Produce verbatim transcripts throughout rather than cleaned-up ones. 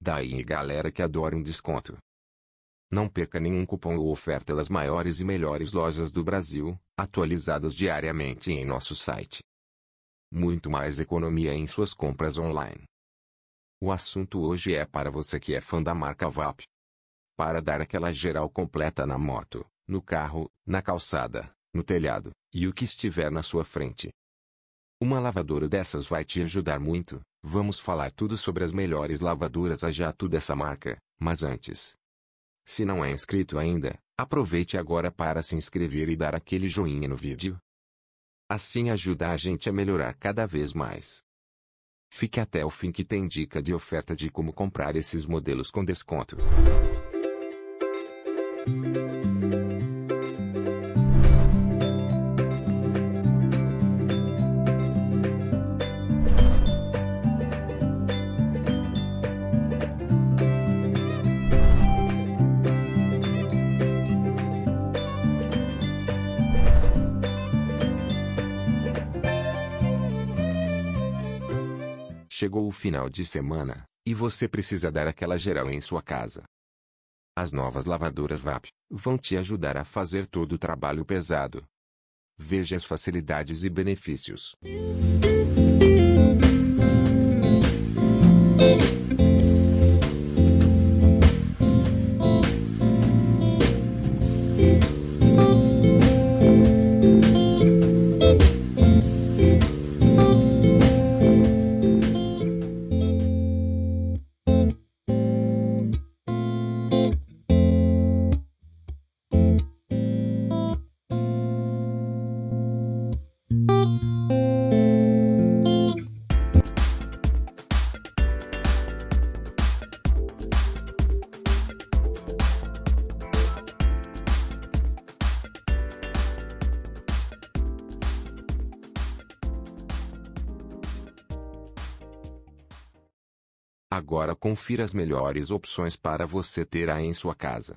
Daí galera que adora um desconto. Não perca nenhum cupom ou oferta das maiores e melhores lojas do Brasil, atualizadas diariamente em nosso site. Muito mais economia em suas compras online. O assunto hoje é para você que é fã da marca V A P. Para dar aquela geral completa na moto, no carro, na calçada, no telhado, e o que estiver na sua frente. Uma lavadora dessas vai te ajudar muito. Vamos falar tudo sobre as melhores lavadoras a jato dessa marca, mas antes. Se não é inscrito ainda, aproveite agora para se inscrever e dar aquele joinha no vídeo. Assim ajuda a gente a melhorar cada vez mais. Fique até o fim que tem dica de oferta de como comprar esses modelos com desconto. Chegou o final de semana, e você precisa dar aquela geral em sua casa. As novas lavadoras V A P vão te ajudar a fazer todo o trabalho pesado. Veja as facilidades e benefícios. Agora confira as melhores opções para você ter aí em sua casa.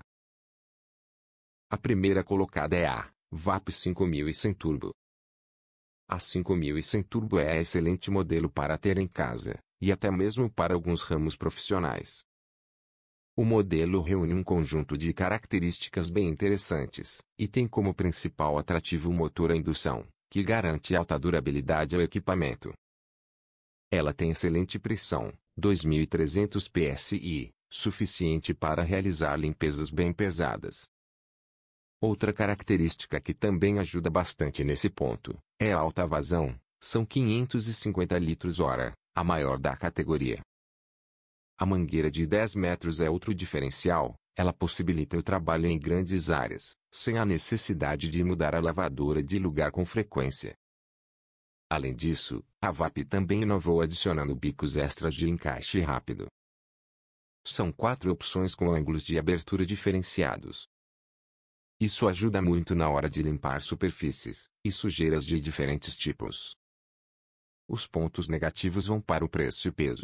A primeira colocada é a V A P cinco mil e cem Turbo. A cinco mil e cem Turbo é excelente modelo para ter em casa, e até mesmo para alguns ramos profissionais. O modelo reúne um conjunto de características bem interessantes, e tem como principal atrativo o motor a indução, que garante alta durabilidade ao equipamento. Ela tem excelente pressão, dois mil e trezentos P S I, suficiente para realizar limpezas bem pesadas. Outra característica que também ajuda bastante nesse ponto, é a alta vazão, são quinhentos e cinquenta litros hora, a maior da categoria. A mangueira de dez metros é outro diferencial, ela possibilita o trabalho em grandes áreas, sem a necessidade de mudar a lavadora de lugar com frequência. Além disso, a V A P também inovou adicionando bicos extras de encaixe rápido. São quatro opções com ângulos de abertura diferenciados. Isso ajuda muito na hora de limpar superfícies e sujeiras de diferentes tipos. Os pontos negativos vão para o preço e peso.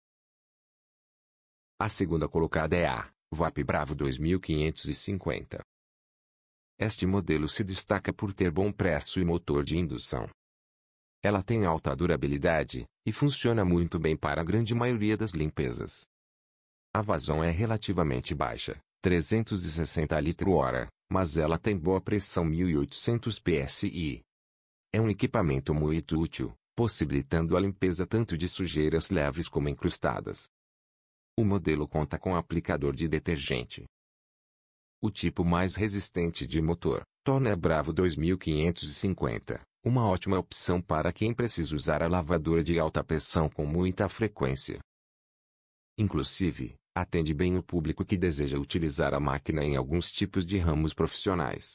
A segunda colocada é a V A P Bravo dois mil quinhentos e cinquenta. Este modelo se destaca por ter bom preço e motor de indução. Ela tem alta durabilidade, e funciona muito bem para a grande maioria das limpezas. A vazão é relativamente baixa, trezentos e sessenta litros hora, mas ela tem boa pressão mil e oitocentos P S I. É um equipamento muito útil, possibilitando a limpeza tanto de sujeiras leves como incrustadas. O modelo conta com aplicador de detergente. O tipo mais resistente de motor, torna a Bravo dois mil quinhentos e cinquenta. Uma ótima opção para quem precisa usar a lavadora de alta pressão com muita frequência. Inclusive, atende bem o público que deseja utilizar a máquina em alguns tipos de ramos profissionais.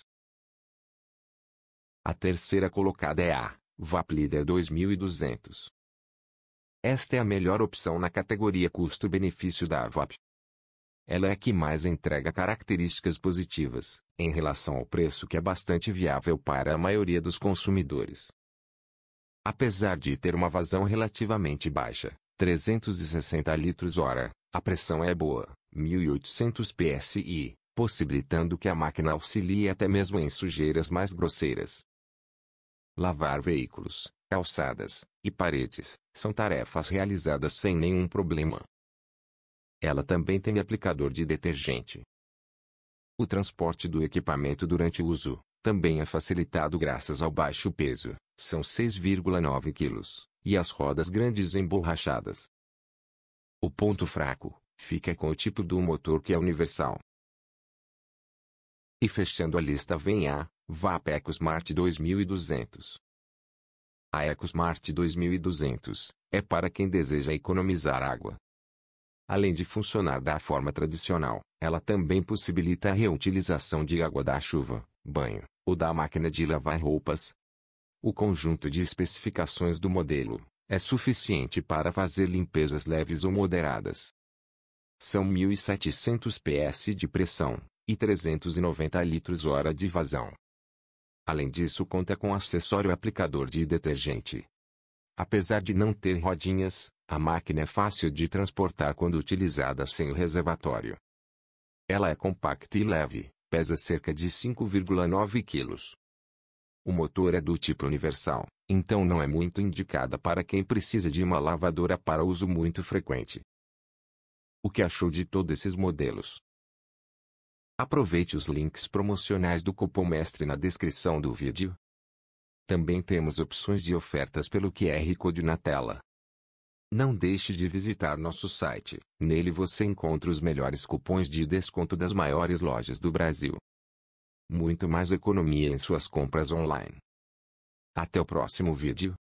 A terceira colocada é a V A P Líder dois mil e duzentos. Esta é a melhor opção na categoria custo-benefício da V A P. Ela é a que mais entrega características positivas, em relação ao preço que é bastante viável para a maioria dos consumidores. Apesar de ter uma vazão relativamente baixa, trezentos e sessenta litros hora, a pressão é boa, mil e oitocentos P S I, possibilitando que a máquina auxilie até mesmo em sujeiras mais grosseiras. Lavar veículos, calçadas e paredes são tarefas realizadas sem nenhum problema. Ela também tem aplicador de detergente. O transporte do equipamento durante o uso também é facilitado graças ao baixo peso, são seis vírgula nove quilos, e as rodas grandes emborrachadas. O ponto fraco fica com o tipo do motor, que é universal. E fechando a lista vem a V A P EcoSmart dois mil e duzentos. A EcoSmart dois mil e duzentos é para quem deseja economizar água. Além de funcionar da forma tradicional, ela também possibilita a reutilização de água da chuva, banho, ou da máquina de lavar roupas. O conjunto de especificações do modelo é suficiente para fazer limpezas leves ou moderadas. São mil e setecentos P S de pressão e trezentos e noventa litros-hora de vazão. Além disso, conta com acessório aplicador de detergente. Apesar de não ter rodinhas, a máquina é fácil de transportar quando utilizada sem o reservatório. Ela é compacta e leve, pesa cerca de cinco vírgula nove quilos. O motor é do tipo universal, então não é muito indicada para quem precisa de uma lavadora para uso muito frequente. O que achou de todos esses modelos? Aproveite os links promocionais do Cupom Mestre na descrição do vídeo. Também temos opções de ofertas pelo Q R Code na tela. Não deixe de visitar nosso site, nele você encontra os melhores cupons de desconto das maiores lojas do Brasil. Muito mais economia em suas compras online. Até o próximo vídeo.